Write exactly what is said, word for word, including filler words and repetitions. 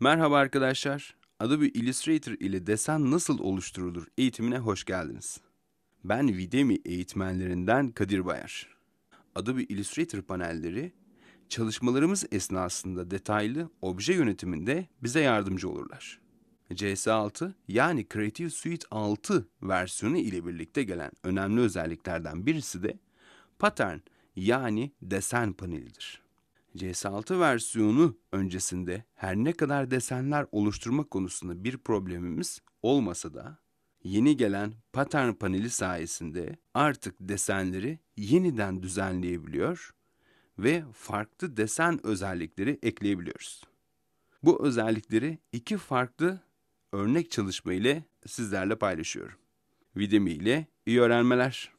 Merhaba arkadaşlar. Adobe Illustrator ile desen nasıl oluşturulur eğitimine hoş geldiniz. Ben Videmi eğitmenlerinden Kadir Bayar. Adobe Illustrator panelleri çalışmalarımız esnasında detaylı obje yönetiminde bize yardımcı olurlar. C S altı yani Creative Suite altı versiyonu ile birlikte gelen önemli özelliklerden birisi de Pattern yani desen panelidir. C S altı versiyonu öncesinde her ne kadar desenler oluşturma konusunda bir problemimiz olmasa da yeni gelen Pattern paneli sayesinde artık desenleri yeniden düzenleyebiliyor ve farklı desen özellikleri ekleyebiliyoruz. Bu özellikleri iki farklı örnek çalışma ile sizlerle paylaşıyorum. Videmi ile iyi öğrenmeler.